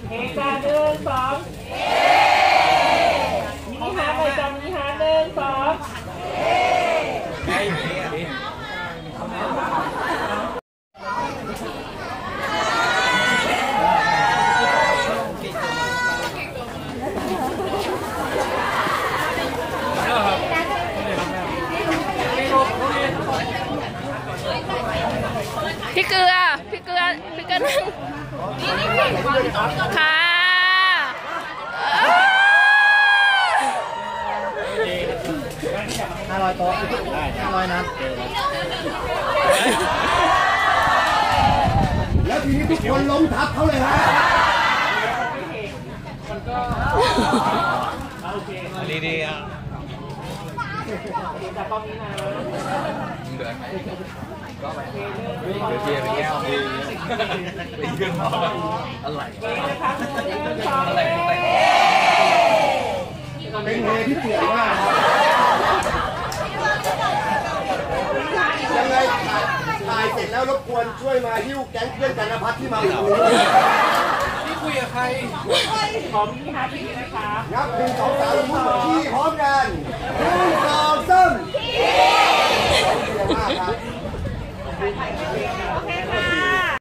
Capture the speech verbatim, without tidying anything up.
เอกจ้าหนึ่งสองมินิฮาร์ดเลยจ้ามินิฮาร์ดหนึ่งสองพี่เกลือพี่เกลือพี่เกลือนั่งค่ะห้าร้อยโต๊ะห้าร้อยนัดแล้วทีนี้ทุกคนล้มทับเขาเลยฮะดีดีอ่ะจากตอนนี้นะเดือดไหมก็ไปเดี๋ยวเทียร์ไปแก้วไปยืนมองอะไรอะไรเป็นเฮที่เสียมากยังไงถ่ายเสร็จแล้วรบกวนช่วยมาหิ้วแก๊งเพื่อนกันนภัทรที่มาอุดหนุนนี่คุยกับใครขอมีฮาร์ดที่นะครับนับหนึ่งสองสามพูดที่พร้อมกันหนึ่งสองสามเสียมากครับ